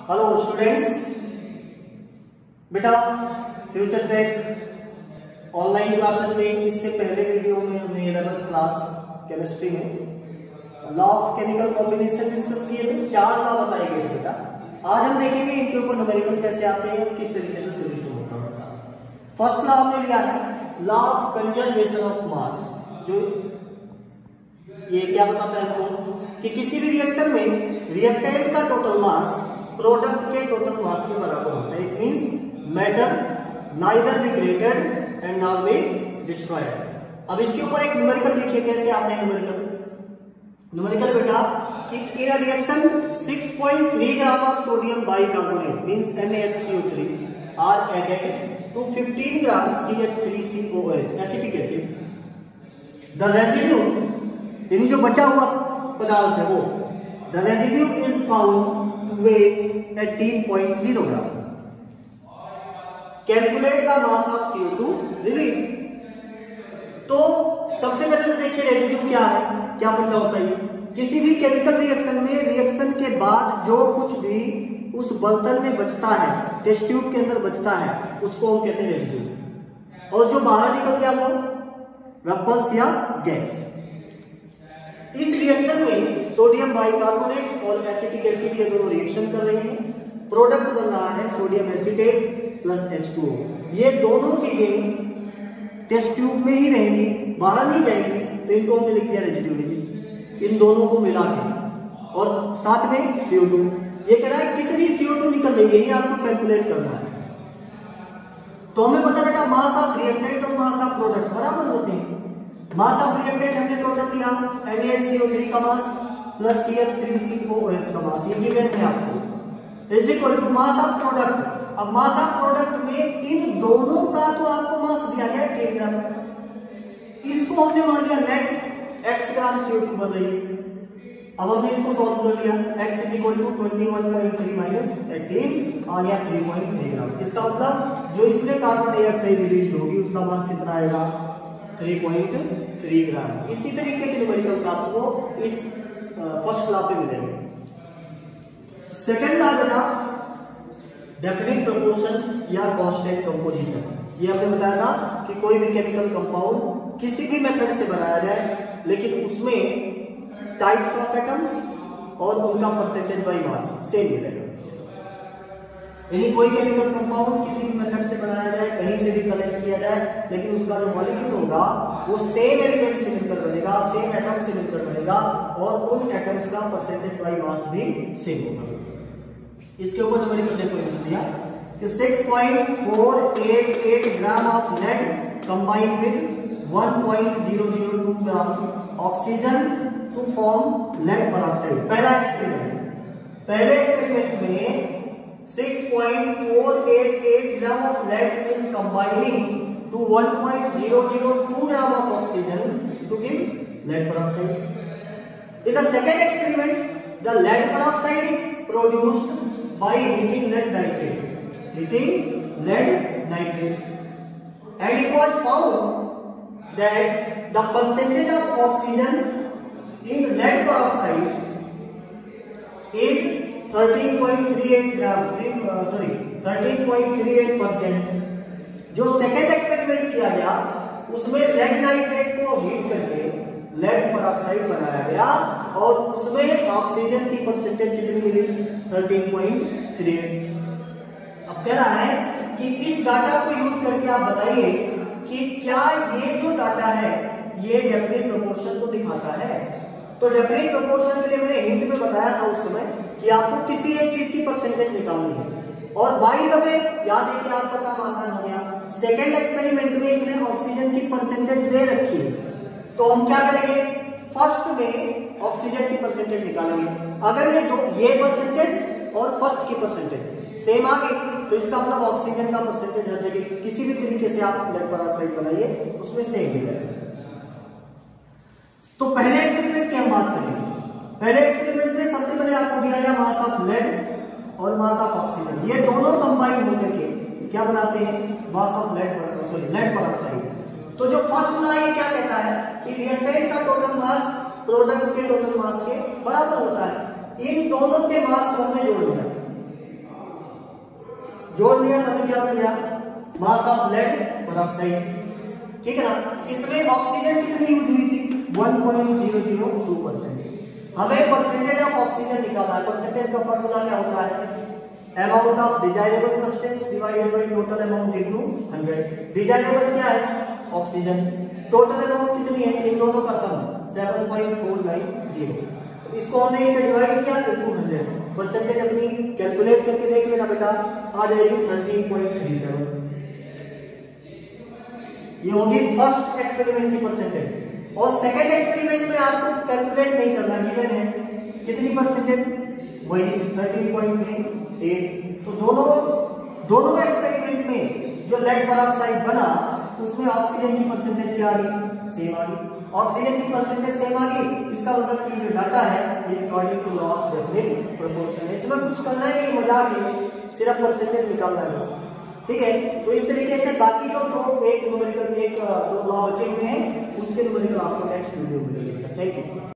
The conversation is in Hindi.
हेलो स्टूडेंट्स, बेटा फ्यूचर ट्रैक ऑनलाइन क्लासेस में इससे पहले वीडियो में हमने 11th क्लास केमिस्ट्री में law of chemical combination discuss किए थे। 4 लॉ बताए गए थे बेटा। आज हम देखेंगे इनके ऊपर न्यूमेरिकल कैसे आते हैं, किस तरीके से सोल्यूशन होता है। फर्स्ट लॉ हमने लिया है law of conservation of mass. जो ये क्या बताता है तो कि किसी भी रिएक्शन में रिएक्टेंट का टोटल मास प्रोडक्ट के टोटल मास के बराबर होता है। It means matter neither be created and not be destroyed. अब इसके ऊपर एक न्यूमेरिकल देखिए कैसे आते हैं न्यूमेरिकल बेटा कि in a reaction 6.3 gram of sodium bicarbonate means NaHCO3 are added to 15 gram CH3COH acetic acid. The residue यानी जो बचा हुआ पदार्थ है वो the residue is found weigh 18.0 gram. Calculate the mass of CO2 release. तो सबसे पहले तो देखिए रेजिड्यू क्या है, क्या फंडा होता है। किसी भी केमिकल रिएक्शन में रिएक्शन के बाद जो कुछ भी उस बर्तन में बचता है, टेस्ट ट्यूब के अंदर बचता है, उसको हम कहते हैं रेजिड्यू। और जो बाहर निकल गया वो वेपर्स या गैस। इस रिएक्शन में सोडियम बाइकार्बोनेट और एसिटिक एसिड ये दोनों रिएक्शन कर रहे हैं। प्रोडक्ट बन रहा है सोडियम एसीटेट प्लस H2O। ये दोनों चीजें टेस्ट ट्यूब में ही रहेंगी, बाहर नहीं जाएंगी, तो इनको हमने लिख दिया रेजिड्यू। इन दोनों को मिला के और साथ में CO2। ये कह रहा है कितनी CO2 निकल रही है, ये आपको कैलकुलेट करना है। तो हमें पता बेटा मास ऑफ रिएक्टेंट और मास ऑफ प्रोडक्ट बराबर होते हैं। मास ऑफ रिएक्टेंट हमने टोटल दिया NaHCO3 का मास प्लस CH3COOH का मास, ये गिवन है आपको, is equal to mass of product. अब मास ऑफ प्रोडक्ट में इन दोनों का तो आपको मास दिया गया 10 ग्राम। इसको हमने मान लिया नेट x ग्राम CO2 बन रही है। अब हमने इसको सॉल्व कर लिया, x is equal to 21.3 minus 18 और या 3.3 ग्राम। इसका मतलब जो इसमें कार्बन डाइऑक्साइड रिलीज होगी उसका मास कितना आएगा 3.3 ग्राम। इसी तरीके के न्यूमेरिकल्स आपको इस फर्स्ट लॉ पे मिलेंगे। सेकंड लॉ बेटा डेफिनिट प्रोपोर्शन या कांस्टेंट कंपोजिशन। ये हमने बताया था कि कोई भी केमिकल कंपाउंड किसी भी मेथड से बनाया जाए, लेकिन उसमें टाइप्स ऑफ एटम और उनका परसेंटेज बाय मास सेम मिलेगा। यानी कोई केमिकल कंपाउंड किसी भी मेथड से बनाया जाए, कहीं से भी कलेक्ट किया जाए, लेकिन उसका जो मॉलिक्यूल होगा वो सेम एलिमेंट से मिलकर बनेगा, सेम एटम से मिलकर बनेगा और उन एटम्स का परसेंटेज बाय मास भी सेम होगा। इसके ऊपर न्यूमेरिकल देखो दिया कि 6.488 gram of lead combined with 1.002 gram oxygen to form lead peroxide. पहला एक्सपेरिमेंट, पहले एक्सपेरिमेंट में 6.488 gram of lead is combining to 1.002 gram of oxygen to give lead peroxide. In the second experiment, the lead peroxide is produced by heating lead nitrate. Heating lead nitrate. And it was found that the percentage of oxygen in lead peroxide is 13.38%। जो सेकेंड एक्सपेरिमेंट किया गया उसमें लेड नाइट्रेट को हीट करके लेड पेरोक्साइड बनाया गया और उसमें ऑक्सीजन की परसेंटेज कितनी मिली 13.38। अब कह रहा है कि इस डाटा को यूज करके आप बताइए कि क्या ये जो डाटा है ये डेफिनिट प्रोपोर्शन को दिखाता है। तो डेफिनिट प्रोपोर्शन के लिए मैंने हिंट में बताया था उस समय कि आपको किसी एक चीज की परसेंटेज निकालनी है। और बाय द वे याद है कि आपका काम आसान हो गया। सेकेंड एक्सपेरिमेंट में इसने ऑक्सीजन की परसेंटेज दे रखी है, तो हम क्या करेंगे फर्स्ट में ऑक्सीजन की परसेंटेज निकालेंगे। अगर ये परसेंटेज और फर्स्ट की परसेंटेज सेम आ गई तो इसका मतलब ऑक्सीजन का परसेंटेज हर जगह किसी भी तरीके से आप लेड पेरोक्साइड बनाइए उसमें सेम मिलेगा। तो पहले एक्सपेरिमेंट की हम बात करेंगे। पहले एक्सपेरिमेंट में सबसे पहले आपको दिया गया मास ऑफ लेड और मास ऑफ ऑक्सीजन, ये दोनों कंबाइन होकर के क्या बनाते हैं मास ऑफ लेड पेरोक्साइड। तो जो फर्स्ट लॉ ये क्या कहता है कि रिएक्टेंट का टोटल मास प्रोडक्ट के टोटल मास के बराबर होता है। इन दोनों के मास को हमने जोड़ दिया, जोड़ लिया तभी क्या बन गया, मास ऑफ लेड पेरोक्साइड। ठीक है ना। इसमें ऑक्सीजन कितनी यूज हुई थी, 1.002%। हमें परसेंटेज ऑफ ऑक्सीजन निकालना है। परसेंटेज का फॉर्मूला क्या होता है, amount of desirable substance divided by total amount into 100। Desirable क्या है, ऑक्सीजन। टोटल अमाउंट कितनी है, इन दोनों का सम 7.490। इसको हमने इससे डिवाइड किया इनटू 100। परसेंटेज अपनी कैलकुलेट करके देख लेना बेटा, आ जाएगी 13.37। ये होगी फर्स्ट एक्सपेरिमेंट की परसेंटेज। और सेकंड एक्सपेरिमेंट में आपको कैलकुलेट नहीं करना, गिवन है कितनी परसेंटेज, वही 13.38। तो दोनों एक्सपेरिमेंट में जो लेड पेरोक्साइड बना उसमें ऑक्सीजन की परसेंटेज क्या आ गई, सेम आ गई। ऑक्सीजन की परसेंटेज सेम आ गई, इसका मतलब कि जो डाटा है ये according to law of definite proportion है। इसमें कुछ करना ही नहीं, मजाक है, सिर्फ परसेंटेज निकालना है बस। ठीक है। तो इस तरीके से बाकी जो दो एक न्यूमेरिकल 1 2 लॉ बचे हुए हैं उसके न्यूमेरिकल आपको नेक्स्ट वीडियो में मिलेगा। Thank you.